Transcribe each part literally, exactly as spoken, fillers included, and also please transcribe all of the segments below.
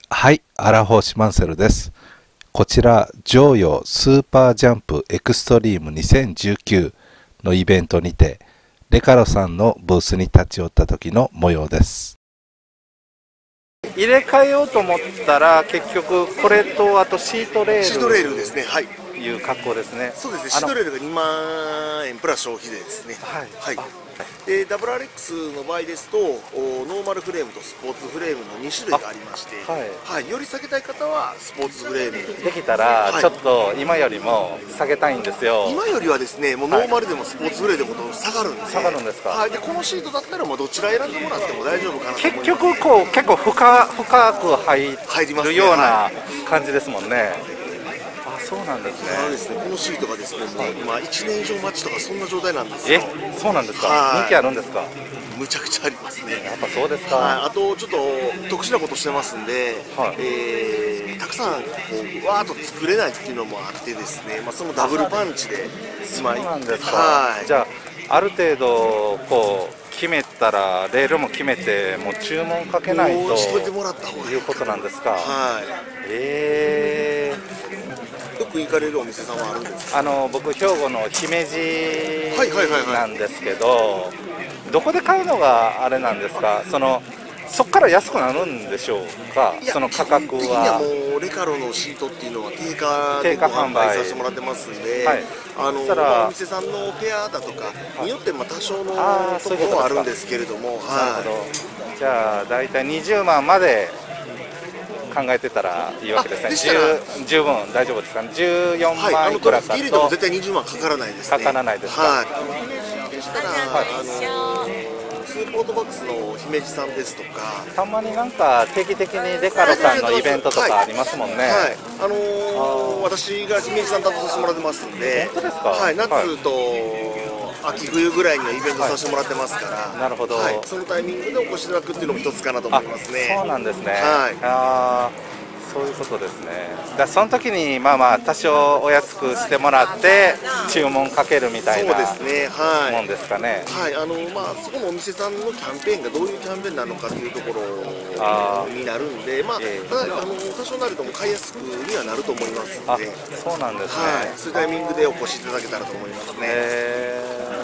はい、アラフォーシマンセルです。こちら、ジョーヨースーパージャンプエクストリームにせんじゅうきゅうのイベントにて、レカロさんのブースに立ち寄った時の模様です。入れ替えようと思ったら、結局これとあとシートレールシートレールですね。はい。 いう格好ですね。 そうですね。シートレールがにまんえんプラス消費税ですね。 はい。 はい。で ダブリューアールエックス の場合ですとノーマルフレームとスポーツフレームのに種類がありまして、はい、はい、より下げたい方はスポーツフレームできたら、はい、ちょっと今よりも下げたいんですよ。 今よりはですねもうノーマルでもスポーツフレームでも下がるんで、 下がるんですか。 はい、でこのシートだったらもうどちら選んでもらっても大丈夫かなと思います。 結局こう結構深深く入るような感じですもんね。そうなんですね。 そうですね。このシートがですね、もう今いちねん以上待ちとかそんな状態なんですよ。 え、そうなんですか。人気あるんですか。 むちゃくちゃありますね。 やっぱそうですか。 はい、あとちょっと特殊なことしてますんで、はい、えー、たくさんこうわーっと作れないっていうのもあってですね、まあそのダブルパンチでそうなんですか。はい。じゃあある程度こう決めたらレールも決めてもう注文かけないということなんですか。はい。ええー。 よく行かれるお店さんはあるんですか。 あの僕兵庫の姫路なんですけど、どこで買うのがあれなんですか。そのそこから安くなるんでしょうか。その価格は。 基本的にはもうレカロのシートっていうのは定価でご販売させてもらってますんで、はい、あのまあ、お店さんのペアだとかによってまあ多少のところはあるんですけれども、 はい、じゃあ大体にじゅうまんまで考えてたらいいわけですね。十分大丈夫ですかね。じゅうよんまんいくらかと。 はい、あのトランス絶対にじゅうまんかからないですね。 かからないですか。 はい。でしたら、はい、あのツーポートバックスの姫路さんですとか、 たまになんか定期的にレカロさんのイベントとかありますもんね。はい、 はい、あのー、私が姫路さん担当させてもらってますんで、 本当ですか。 はい、夏と、はい、秋冬ぐらいにはイベントさせてもらってますから、はい、 なるほど、 はい、そのタイミングでお越しいただくっていうのも一つかなと思いますね。 そうなんですね。 はい、 あそういうことですね。だその時にまあまあ多少お安くしてもらって注文かけるみたいなもんですかね。 はい、あのまあそこのお店さんのキャンペーンがどういうキャンペーンなのかというところになるんで、まあ、えー、ただあの多少なるとも買いやすくにはなると思いますので、 そうなんですね。 はい、そういうタイミングでお越しいただけたらと思いますね。 え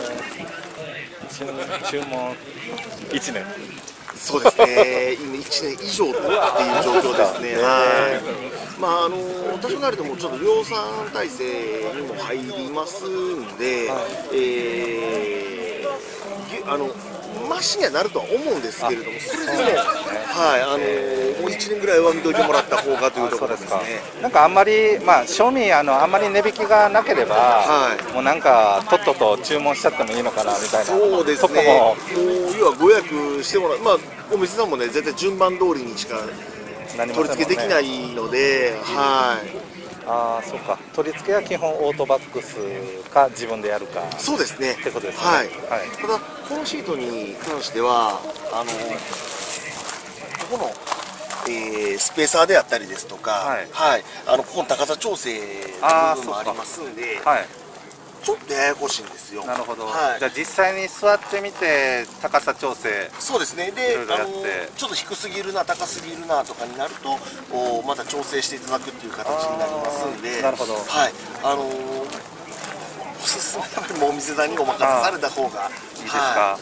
ー、注文いちねん。 そうですね、今いちねん以上っていう状況ですね。はい。まああの多少なりともちょっと量産体制にも入りますんで、はい、えー、あのマシにはなるとは思うんですけれども、それでも、はい、あのー、もういちねんぐらいは見といてもらった方がというところですね。 なんかあんまり、まあ、賞味あのあんまり値引きがなければ、はい、もうなんかとっとと注文しちゃってもいいのかなみたいな。 そうですね。もう要はご予約してもらう、まあお店さんもね絶対順番通りにしか取り付けできないので、はい。 ああ、そうか。取り付けは基本オートバックスか自分でやるか。 そうですね。 ってことですね。 はい。はい、ただこのシートに関してはあのここの、えー、スペーサーであったりですとか、はい。はい、あのここの高さ調整の部分もありますんで。はい。ちょっとややこしいんですよ。 なるほど。はい、じゃあ実際に座ってみて高さ調整。そうですね。で、あのちょっと低すぎるな、高すぎるなとかになると、おまた調整していただくっていう形になりますんで。 なるほど。 はい。あのー、おすすめはもうお店さんにお任せされた方がいいですか。はい、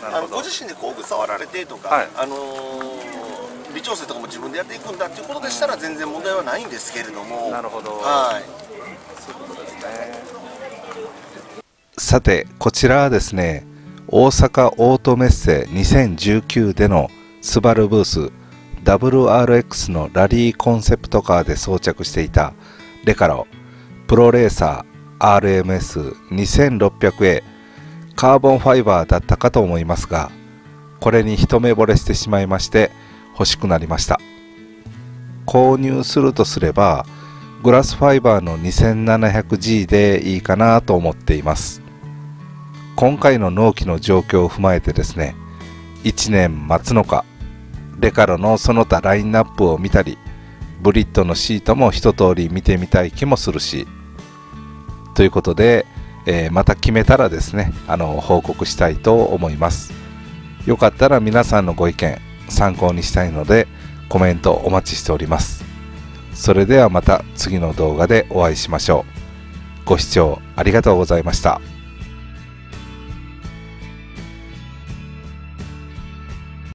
あのご自身で工具触られてとか、はい、あのー、微調整とかも自分でやっていくんだっていうことでしたら全然問題はないんですけれども。 なるほど。 はい。 そういうことですね。 さてこちらはですね、大阪オートメッセにせんじゅうきゅうでのスバルブース ダブリューアールエックス のラリーコンセプトカーで装着していたレカロプロレーサー アールエムエスにせんろっぴゃくエー カーボンファイバーだったかと思いますが、これに一目惚れしてしまいまして欲しくなりました。購入するとすればグラスファイバーの にせんななひゃくジー でいいかなと思っています。今回の納期の状況を踏まえてですね、いちねん待つのか、レカロのその他ラインナップを見たり、ブリッドのシートも一通り見てみたい気もするし、ということで、えー、また決めたらですね、あの報告したいと思います。よかったら皆さんのご意見参考にしたいので、 コメントお待ちしております。それではまた次の動画でお会いしましょう。ご視聴ありがとうございました。